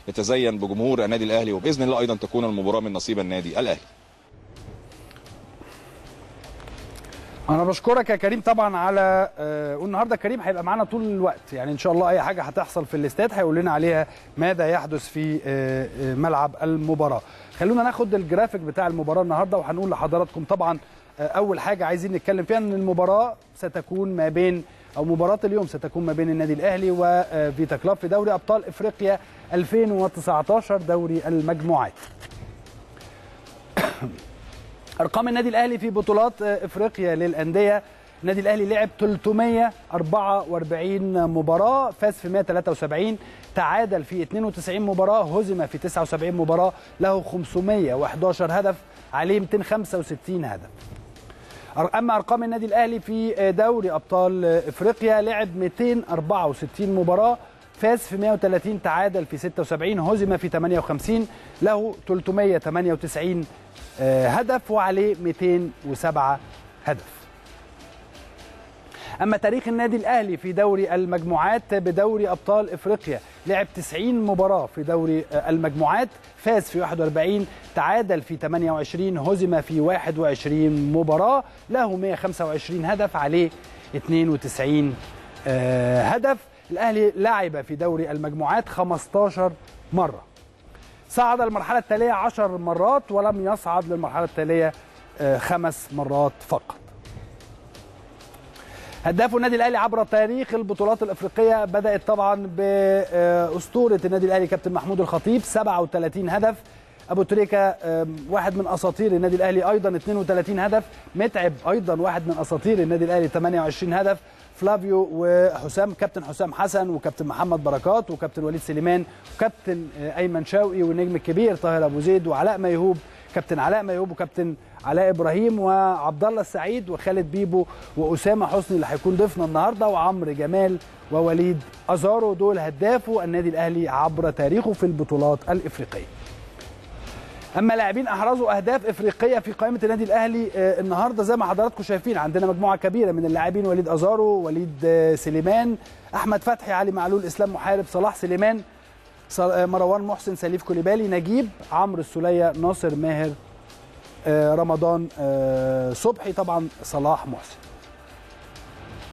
يتزين بجمهور النادي الاهلي، وباذن الله ايضا تكون المباراه من نصيب النادي الاهلي. انا بشكرك يا كريم طبعا على والنهارده كريم هيبقى معانا طول الوقت، يعني ان شاء الله اي حاجه هتحصل في الاستاد هيقول لنا عليها ماذا يحدث في ملعب المباراه. خلونا ناخد الجرافيك بتاع المباراه النهارده وهنقول لحضراتكم طبعا اول حاجه عايزين نتكلم فيها ان المباراه ستكون ما بين او مباراه اليوم ستكون ما بين النادي الاهلي وفيتا كلوب في دوري ابطال افريقيا 2019 دوري المجموعات. ارقام النادي الاهلي في بطولات افريقيا للانديه: النادي الاهلي لعب 344 مباراه، فاز في 173، تعادل في 92 مباراه، هزم في 79 مباراه، له 511 هدف، عليه 265 هدف. اما ارقام النادي الاهلي في دوري ابطال افريقيا: لعب 264 مباراه، فاز في 130، تعادل في 76، هزم في 58، له 398 هدف وعليه 207 هدف. أما تاريخ النادي الأهلي في دوري المجموعات بدوري أبطال إفريقيا: لعب 90 مباراة في دوري المجموعات، فاز في 41، تعادل في 28، هزم في 21 مباراة، له 125 هدف، عليه 92 هدف. الأهلي لعب في دوري المجموعات 15 مرة، صعد المرحلة التالية 10 مرات، ولم يصعد للمرحلة التالية 5 مرات فقط. هداف النادي الاهلي عبر تاريخ البطولات الافريقيه بدات طبعا باسطوره النادي الاهلي كابتن محمود الخطيب 37 هدف، ابو تريكه واحد من اساطير النادي الاهلي ايضا 32 هدف، متعب ايضا واحد من اساطير النادي الاهلي 28 هدف، فلافيو وحسام، كابتن حسام حسن وكابتن محمد بركات وكابتن وليد سليمان وكابتن ايمن شوقي والنجم الكبير طاهر ابو زيد وعلاء ميهوب، كابتن علاء ميهوب وكابتن علاء ابراهيم وعبد الله السعيد وخالد بيبو واسامه حسني اللي هيكون ضيفنا النهارده وعمرو جمال ووليد ازارو. دول هدافوا النادي الاهلي عبر تاريخه في البطولات الافريقيه. اما لاعبين احرزوا اهداف افريقيه في قائمه النادي الاهلي النهارده زي ما حضراتكم شايفين عندنا مجموعه كبيره من اللاعبين: وليد ازارو، وليد سليمان، احمد فتحي، علي معلول، اسلام محارب، صلاح سليمان، مروان محسن، سليف كوليبالي، نجيب، عمرو السوليه، ناصر ماهر، رمضان صبحي، طبعا صلاح محسن.